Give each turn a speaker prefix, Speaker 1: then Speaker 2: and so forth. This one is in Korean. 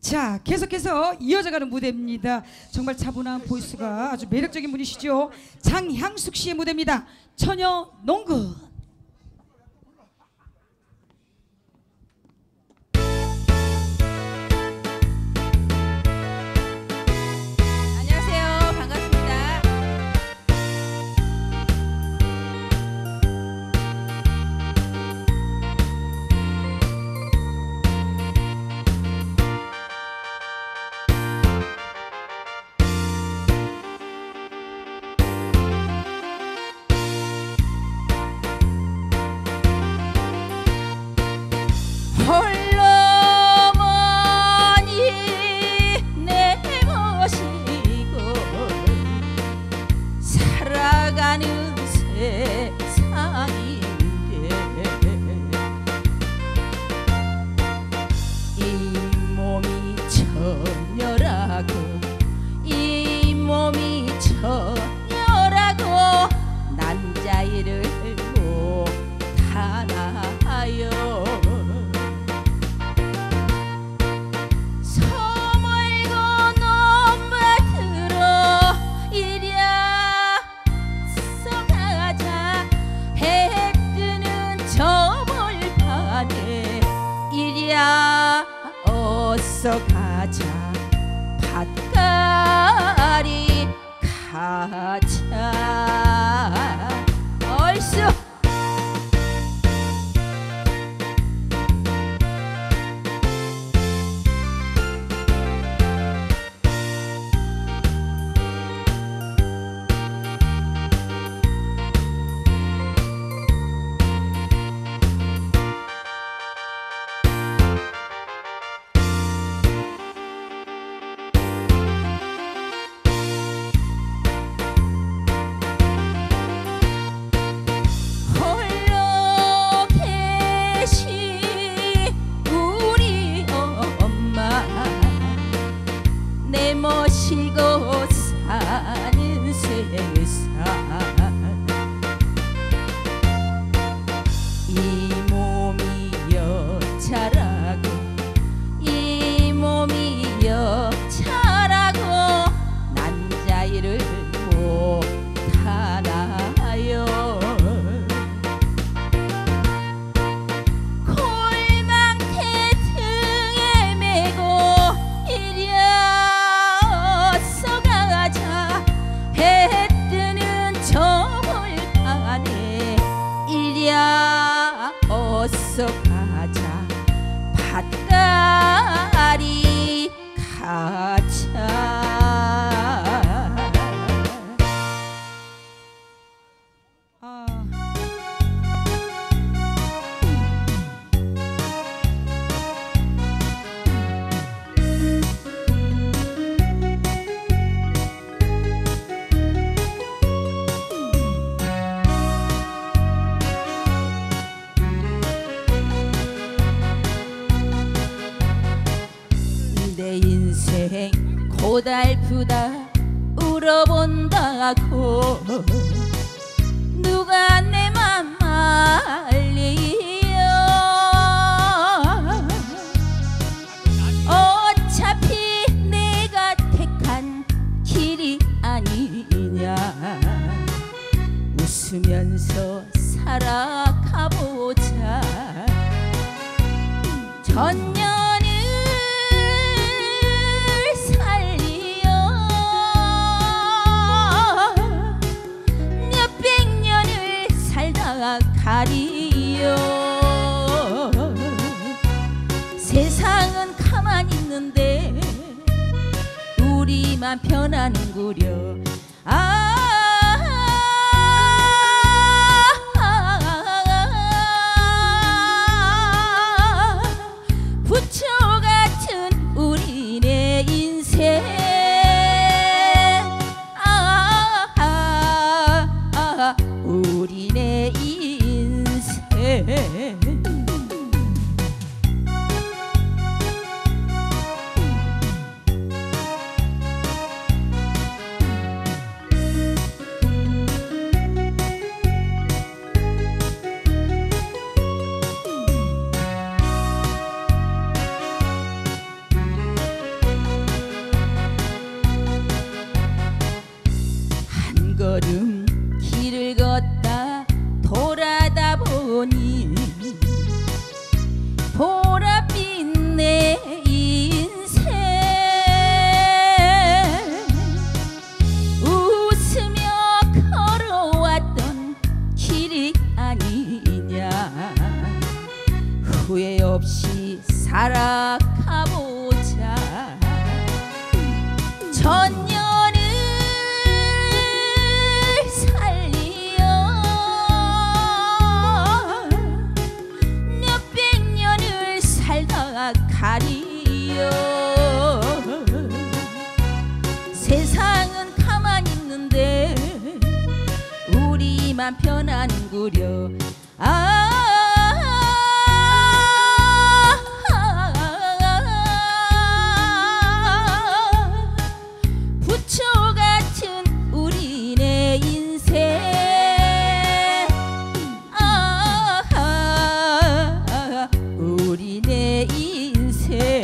Speaker 1: 자, 계속해서 이어져가는 무대입니다. 정말 차분한 보이스가 아주 매력적인 분이시죠. 장향숙 씨의 무대입니다. 처녀 농구.
Speaker 2: 안녕하세요. 반갑습니다. 홀로머니 내 모시고 살아가는 세상인데 이 몸이 처녀라고 이 몸이 처녀라고 남자일을 못하나요. 어서 가자 밭가리 가자 얼쑤 모시고 사는 세상 이 몸이 여자라고 이 몸이 여자라고 남자일을 못하나요. 어서 가자 밭가리 가자. 내 인생 고달프다 울어본다고 누가 내 맘 말리요. 어차피 내가 택한 길이 아니냐. 웃으면서 살아가보자. 전년 가리요. 세상은 가만히 있는데 우리만 변하는구려. 부처 같은 우리네 인생 우리네 인생 여름 길을 걷다 돌아다 보니 보랏빛 내 인생 웃으며 걸어왔던 길이 아니냐 후회 없이 살아가보자 천년을 살리어 몇백 년을 살다 가리요 세상은 가만히 있는데 우리만 변하는구려 부처 같은 우리네 인생 우리네 인생